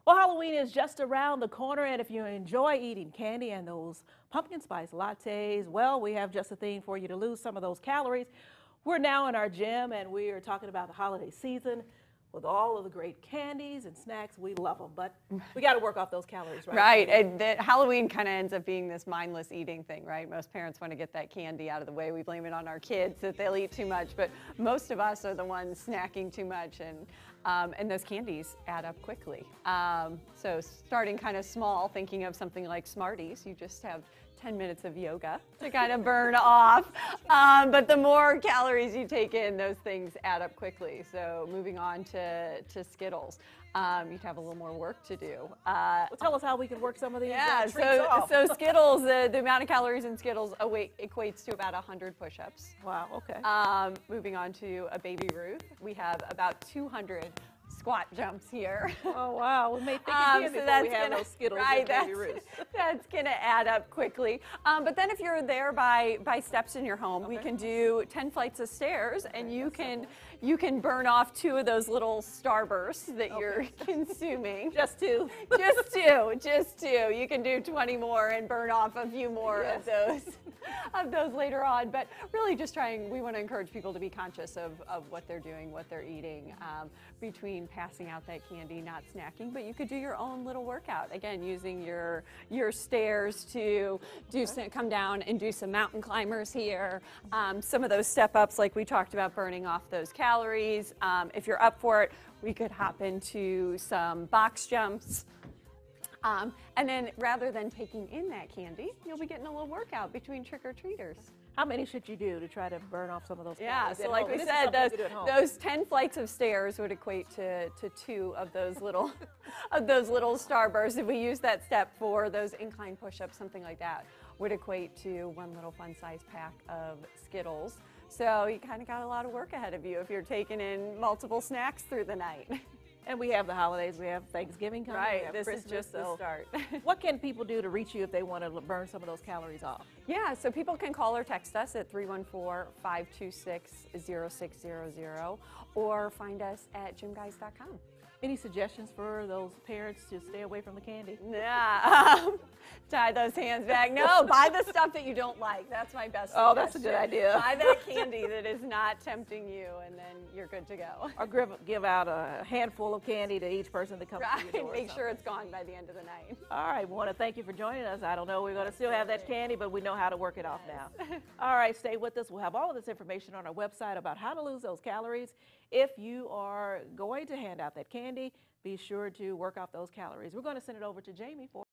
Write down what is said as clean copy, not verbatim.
Well, Halloween is just around the corner, and if you enjoy eating candy and those pumpkin spice lattes, well, we have just a thing for you to lose some of those calories. We're now in our gym, and we are talking about the holiday season with all of the great candies and snacks. We love them, but we got to work off those calories, right? Right, and Halloween kind of ends up being this mindless eating thing, right? Most parents want to get that candy out of the way. We blame it on our kids that they'll eat too much, but most of us are the ones snacking too much, and those candies add up quickly. So starting kind of small, thinking of something like Smarties, you just have 10 minutes of yoga to kind of burn off. But the more calories you take in, those things add up quickly. So moving on to Skittles, you'd have a little more work to do. Well, tell us how we can work some of these treats off. So Skittles, the amount of calories in Skittles equates to about 100 push-ups. Wow, okay. Moving on to a Baby Ruth, we have about 200 squat jumps here. Oh, wow. We may think again before we have those Skittles and Baby Ruths. That's going to add up quickly. But then if you're there by steps in your home, we can do 10 flights of stairs, and you can burn off 2 of those little starbursts that you're consuming. Just 2. Just two. You can do 20 more and burn off a few more of those later on. But really just we want to encourage people to be conscious of what they're doing, what they're eating, between passing out that candy, not snacking. But you could do your own little workout. Again, using your stairs to come down and do some mountain climbers here. Some of those step ups like we talked about, burning off those calories. If you're up for it, we could hop into some box jumps. And then rather than taking in that candy, you'll be getting a little workout between trick-or-treaters. How many should you do to try to burn off some of those calories? Yeah, so like we said, those 10 flights of stairs would equate to 2 of those little starbursts. If we use that step for those incline push-ups, something like that would equate to 1 little fun-sized pack of Skittles. So you kind of got a lot of work ahead of you if you're taking in multiple snacks through the night. And we have the holidays, we have Thanksgiving coming. Right, this is just the start. What can people do to reach you if they want to burn some of those calories off? Yeah, so people can call or text us at 314-526-0600 or find us at gymguys.com. Any suggestions for those parents to stay away from the candy? Yeah, tie those hands back. No, buy the stuff that you don't like. That's my best suggestion. Oh, that's a good idea. Buy that candy that is not tempting you, and then you're good to go. Or give out a handful of candy to each person that comes to your door. Make sure it's gone by the end of the night. All right, we want to thank you for joining us. I don't know, we're going to still have that candy, but we know how to work it off now. All right, stay with us. We'll have all of this information on our website about how to lose those calories. If you are going to hand out that candy, be sure to work off those calories. We're going to send it over to Jamie for